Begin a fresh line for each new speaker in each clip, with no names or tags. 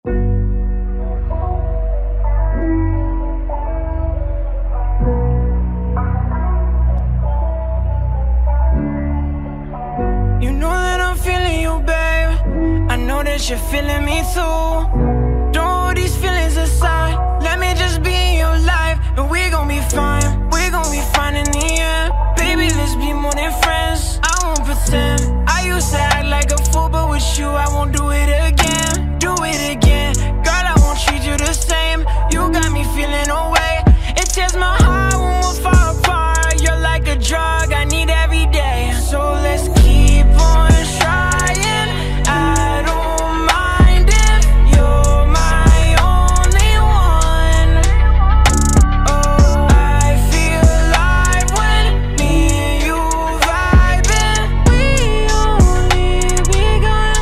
You know that I'm feeling you, babe. I know that you're feeling me too. Don't hold these feelings aside. Let me just be in your life, and we gon' be fine. We gon' be fine in the end. Baby, let's be more than friends. I won't pretend. I used to act like a fool, but with you I won't do it again. Do it again. Girl, I won't treat you the same. You got me feeling away. It tears my heart when we're far apart. You're like a drug I need every day. So let's keep on trying. I don't mind if you're my only one. Oh, I feel alive when me and you vibing. We only begun.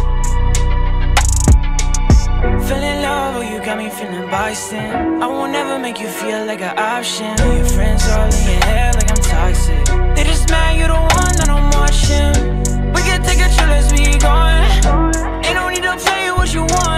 Feeling love, oh, you got me feeling bison. I won't ever make you feel like an option. Your friends all in your head like I'm toxic. They just mad you the one that I'm watching. We can take a chill as we going. Ain't no need to tell you what you want.